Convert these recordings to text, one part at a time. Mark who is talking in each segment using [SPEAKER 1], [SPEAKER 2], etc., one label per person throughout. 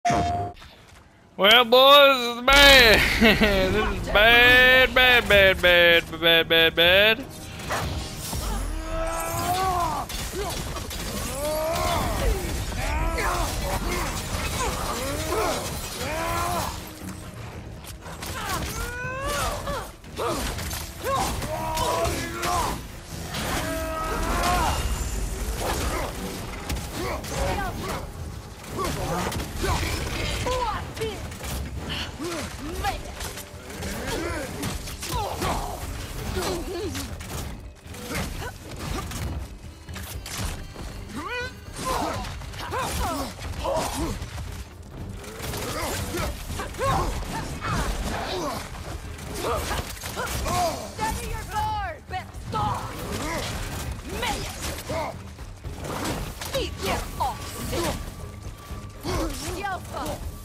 [SPEAKER 1] Well, boys, this is bad. This is bad, bad, bad, bad, bad, bad, bad.
[SPEAKER 2] Steady your guard! Stop! Eat your off! Yelpa!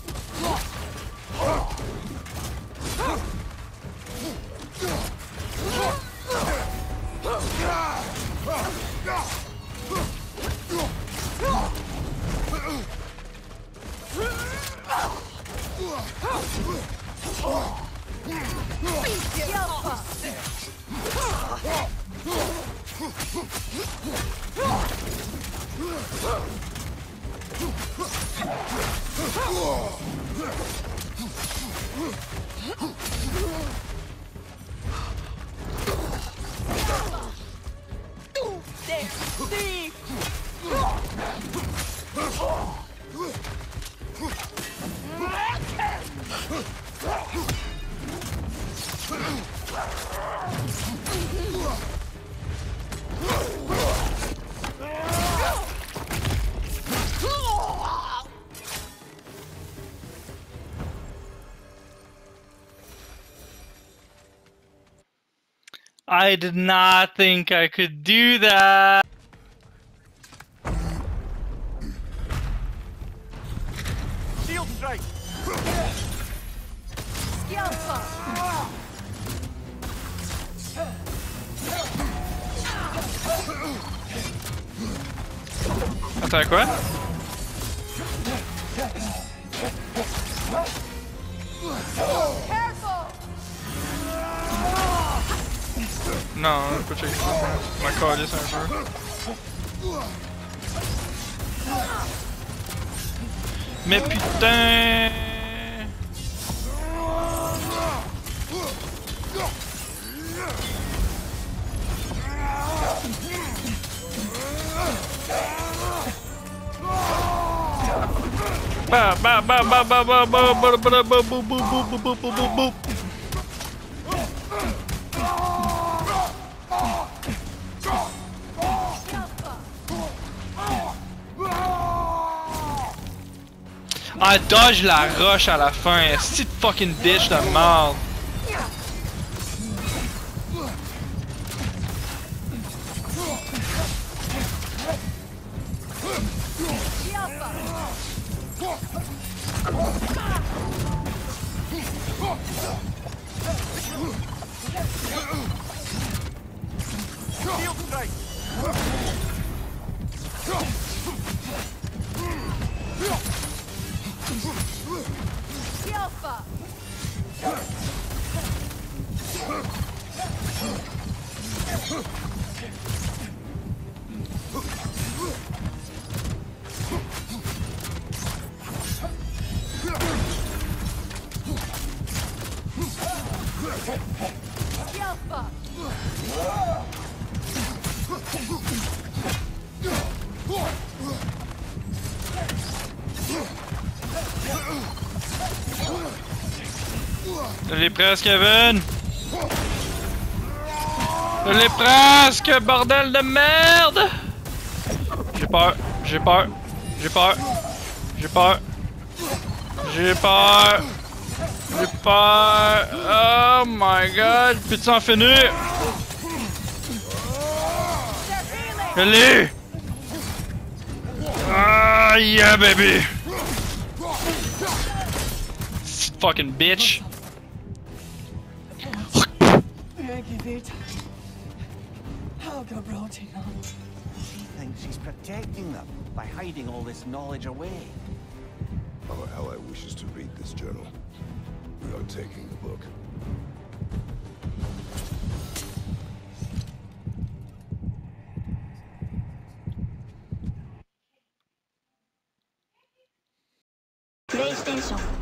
[SPEAKER 1] I did not think I could do that.
[SPEAKER 3] Shield strike!
[SPEAKER 2] Yelpa!
[SPEAKER 1] Attends, quoi?
[SPEAKER 2] Careful!
[SPEAKER 1] Non, je peux checker ça. Je m'en calisse un peu. Mais putain! Ba ba ba ba ba ba ba ba ba ba ba boop boop boop boop boop boop. Ah, dodge la roche à la fin, c'est fucking bitch de merde.
[SPEAKER 3] Shield strike!
[SPEAKER 2] Yelpa! Yelpa!
[SPEAKER 1] Je l'ai presque, Kevin! Je l'ai presque, bordel de merde! J'ai peur, j'ai peur, j'ai peur, j'ai peur, j'ai peur, j'ai peur. Oh my god, peux-tu en finir? Je l'ai! Ah yeah baby! Fucking bitch!
[SPEAKER 4] Helga brought him.
[SPEAKER 3] She thinks she's protecting them by hiding all this knowledge away.
[SPEAKER 5] Oh, hell, I wishes to read this journal. We are taking the book.
[SPEAKER 6] PlayStation